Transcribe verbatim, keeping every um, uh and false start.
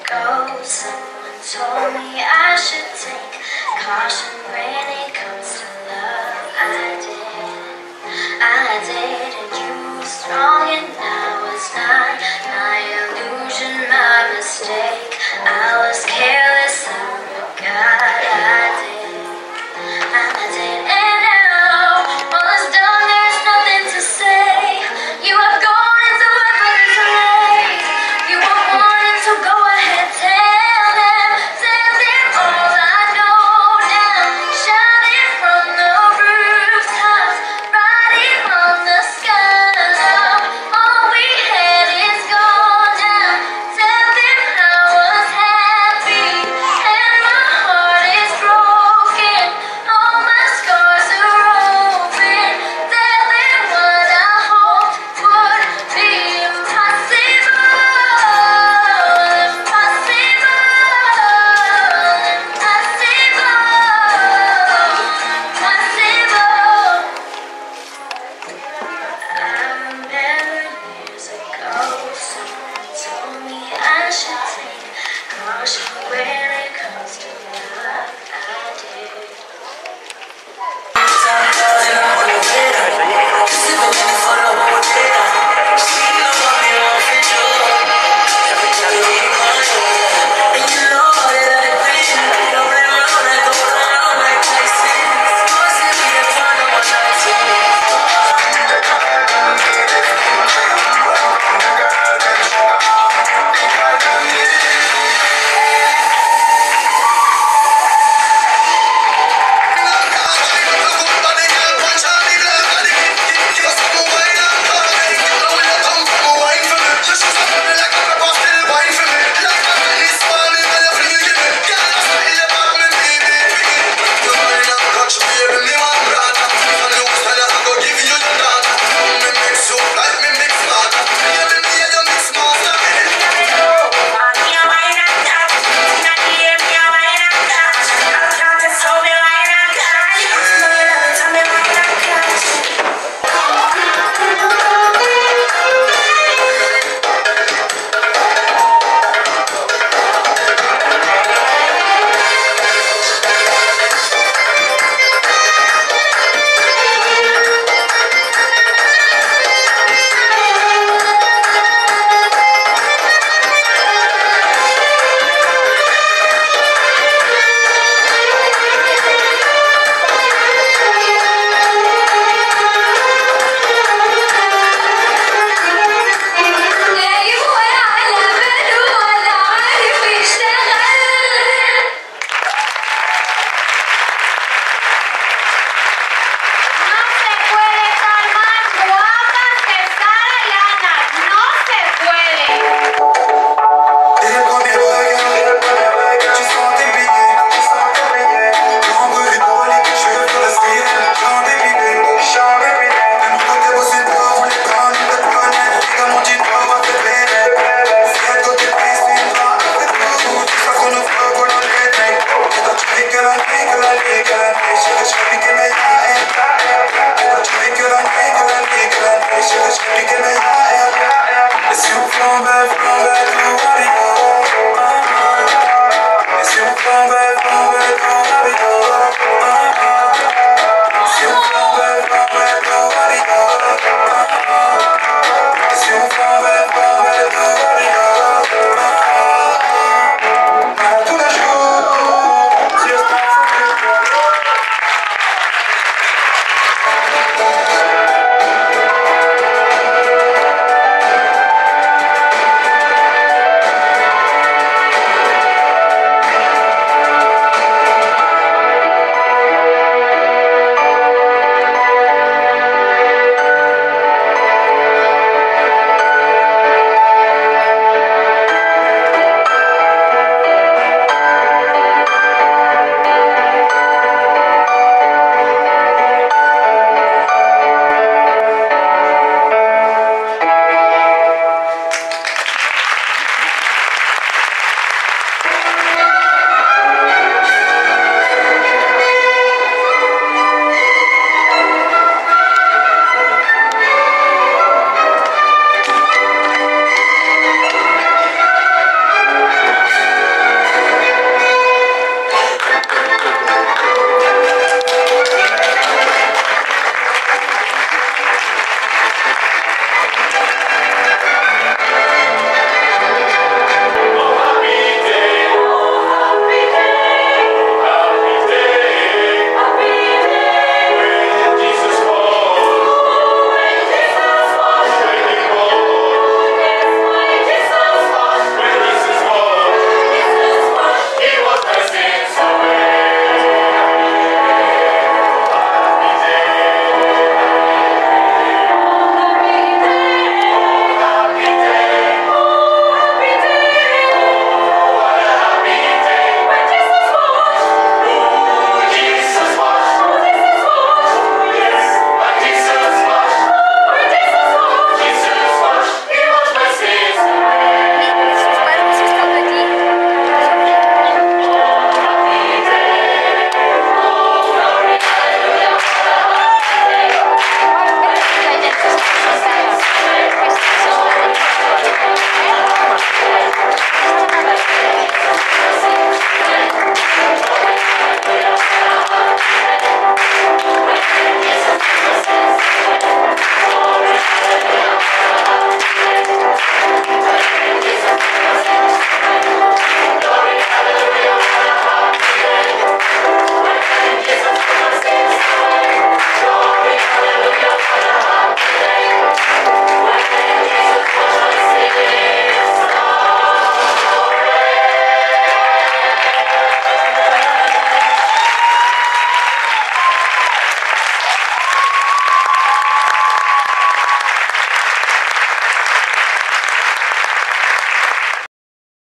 ago, someone told me I should take caution when it comes to love. I did, I did, and you were strong and I was not. My illusion, my mistake. I was careless, I forgot. I did, I did, and now all is done, there's nothing to say. You have gone into my place late. You were wanting to go ahead, tell them, tell them all I know now. Shout it from the rooftops, write it on the skyline. All we had is gone now. Tell them I was happy and my heart is broken. All my scars are open. Tell them what I hoped would be impossible. Impossible. Impossible. I remember years ago, someone told me I should take caution when